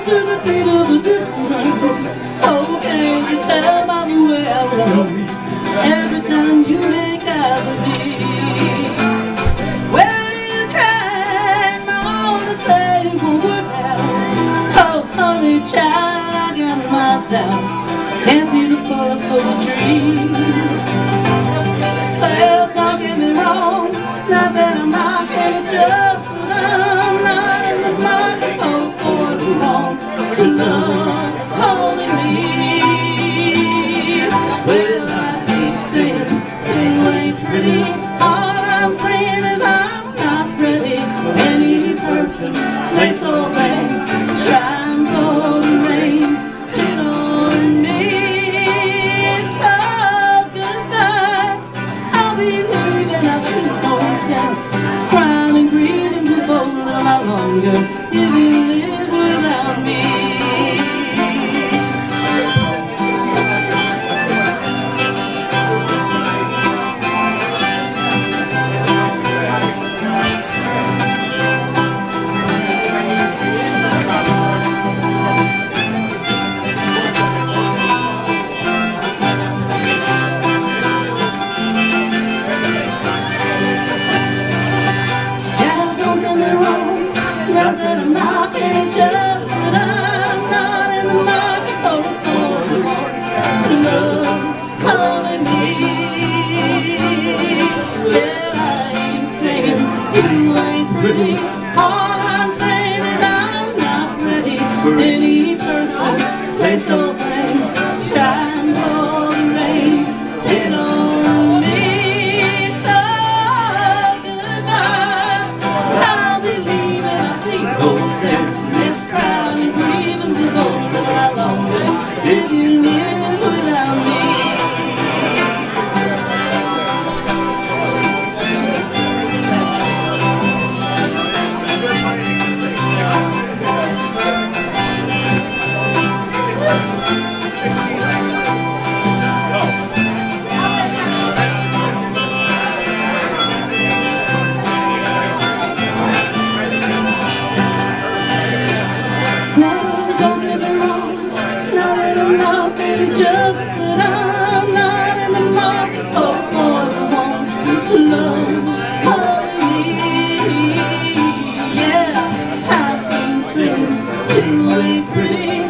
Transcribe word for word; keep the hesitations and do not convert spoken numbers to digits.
to the beat of a different. Oh, can't you tell by the way I walk every time you make eyes at me? Well, you cried my own to say it won't work out. Oh, honey child, I got my doubts. Can't see the forest for the trees. Well, don't get me wrong, it's not that I'm knocking, it's just that I'm not in the market for boys who want to love only me. Well, I keep saying you ain't pretty. All I'm saying is I'm not ready for any person. They so they try and pull the reins in on me. So goodbye, I'll be leaving. I see no sense crying and grieving to both a little while longer if you live without me. Not that I'm knocking, it's just that I'm not in the market for a boy who wants to love only me. Yeah, I ain't saying you ain't pretty. All I'm saying is I'm not ready for any person, place or thing, try and pull the reins in on me. So goodbye, I'll be leaving. Go there to this crowd and grieving to go a little while longer if you live without me. It's just that I'm not in the market for boys who want to love only me. Yeah, I've been singing, you ain't pretty.